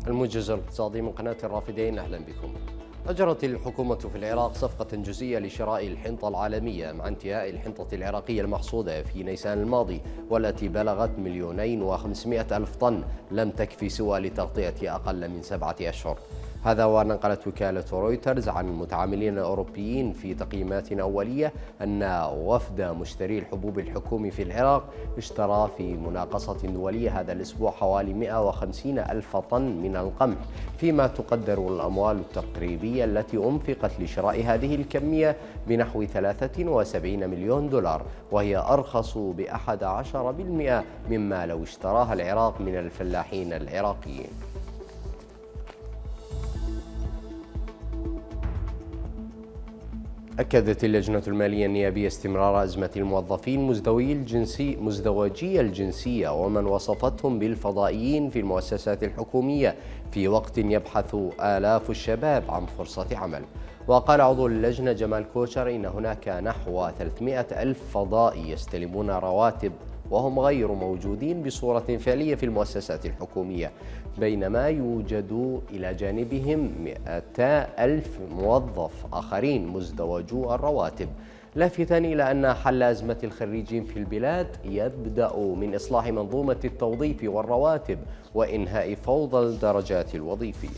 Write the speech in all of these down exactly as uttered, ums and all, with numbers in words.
الموجز الاقتصادي من قناة الرافدين، أهلا بكم. أجرت الحكومة في العراق صفقة جزئية لشراء الحنطة العالمية مع انتهاء الحنطة العراقية المحصودة في نيسان الماضي، والتي بلغت مليونين وخمسمائة ألف طن لم تكفي سوى لتغطية أقل من سبعة أشهر. هذا ونقلت وكالة رويترز عن المتعاملين الأوروبيين في تقييمات أولية أن وفد مشتري الحبوب الحكومي في العراق اشترى في مناقصة دولية هذا الأسبوع حوالي مئة وخمسين ألف طن من القمح، فيما تقدر الأموال التقريبية التي أنفقت لشراء هذه الكمية بنحو ثلاثة وسبعين مليون دولار، وهي أرخص بأحد عشر بالمئة مما لو اشتراها العراق من الفلاحين العراقيين. أكدت اللجنة المالية النيابية استمرار أزمة الموظفين مزدوجي الجنسي مزدوجي الجنسية ومن وصفتهم بالفضائيين في المؤسسات الحكومية في وقت يبحث آلاف الشباب عن فرصة عمل. وقال عضو اللجنة جمال كوشر إن هناك نحو ثلاثمائة ألف فضائي يستلمون رواتب وهم غير موجودين بصورة فعلية في المؤسسات الحكومية، بينما يوجد إلى جانبهم مئتا ألف موظف آخرين مزدوجو الرواتب، لافتا إلى أن حل أزمة الخريجين في البلاد يبدأ من إصلاح منظومة التوظيف والرواتب وإنهاء فوضى الدرجات الوظيفية.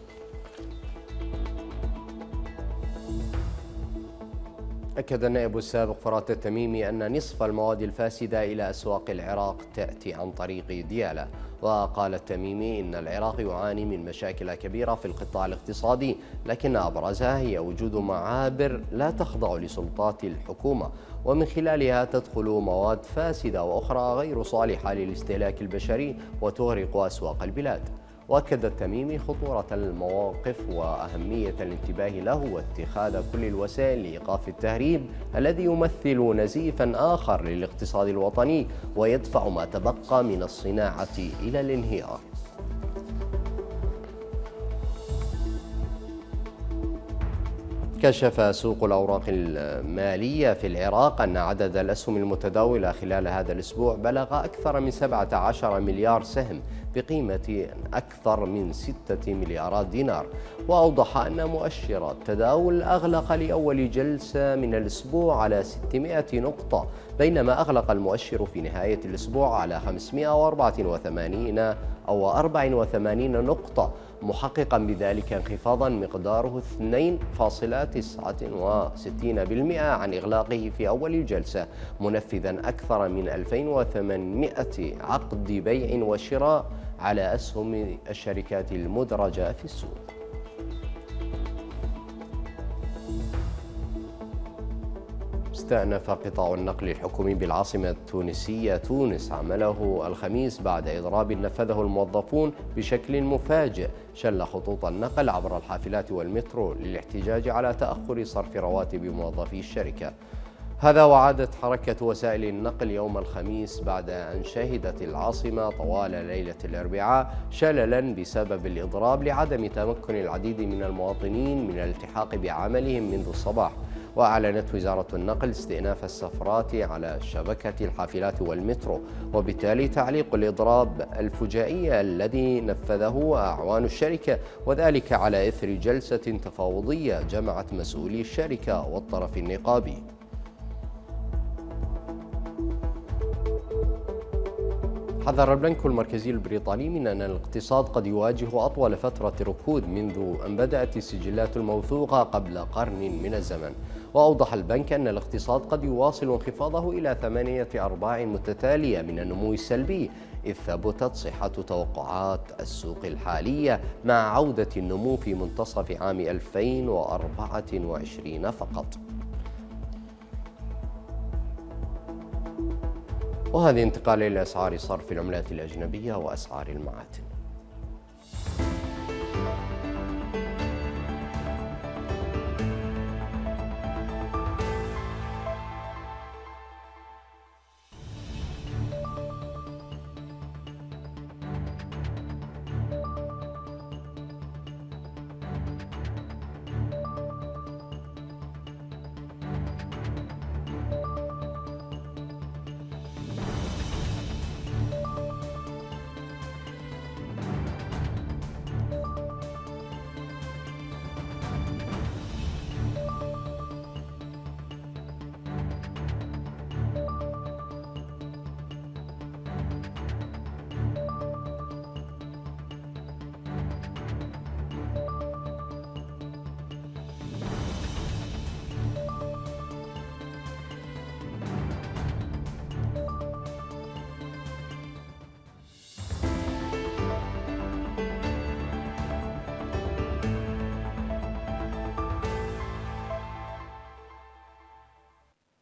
أكد النائب السابق فرات التميمي أن نصف المواد الفاسدة إلى أسواق العراق تأتي عن طريق ديالى. وقال التميمي إن العراق يعاني من مشاكل كبيرة في القطاع الاقتصادي، لكن أبرزها هي وجود معابر لا تخضع لسلطات الحكومة، ومن خلالها تدخل مواد فاسدة وأخرى غير صالحة للاستهلاك البشري وتغرق أسواق البلاد. وأكد التميمي خطورة المواقف وأهمية الانتباه له واتخاذ كل الوسائل لإيقاف التهريب الذي يمثل نزيفا آخر للاقتصاد الوطني ويدفع ما تبقى من الصناعة إلى الانهيار. كشف سوق الأوراق المالية في العراق أن عدد الأسهم المتداولة خلال هذا الأسبوع بلغ أكثر من سبعة عشر مليار سهم بقيمة أكثر من ستة مليارات دينار. وأوضح أن مؤشر التداول أغلق لأول جلسة من الأسبوع على ستمائة نقطة، بينما أغلق المؤشر في نهاية الأسبوع على خمسمائة وأربعة وثمانين أو أربعة وثمانين نقطة، محققا بذلك انخفاضا مقداره اثنين فاصلة تسعة وستين بالمئة عن إغلاقه في أول الجلسة، منفذا أكثر من ألفين وثمانمائة عقد بيع وشراء على أسهم الشركات المدرجة في السوق. استأنف قطاع النقل الحكومي بالعاصمة التونسية تونس عمله الخميس بعد إضراب نفذه الموظفون بشكل مفاجئ شل خطوط النقل عبر الحافلات والمترو للاحتجاج على تأخر صرف رواتب موظفي الشركة. هذا وعادت حركة وسائل النقل يوم الخميس بعد أن شهدت العاصمة طوال ليلة الأربعاء شللا بسبب الإضراب لعدم تمكن العديد من المواطنين من الالتحاق بعملهم منذ الصباح. وأعلنت وزارة النقل استئناف السفرات على شبكة الحافلات والمترو، وبالتالي تعليق الإضراب الفجائي الذي نفذه أعوان الشركة، وذلك على إثر جلسة تفاوضية جمعت مسؤولي الشركة والطرف النقابي. حذر البنك المركزي البريطاني من أن الاقتصاد قد يواجه أطول فترة ركود منذ أن بدأت السجلات الموثوقة قبل قرن من الزمن. وأوضح البنك أن الاقتصاد قد يواصل انخفاضه إلى ثمانية أرباع متتالية من النمو السلبي، إذ ثبتت صحة توقعات السوق الحالية مع عودة النمو في منتصف عام ألفين وأربعة وعشرين فقط. وهذه انتقال إلى أسعار صرف العملات الأجنبية وأسعار المعادن.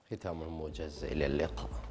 ختام موجز، إلى اللقاء.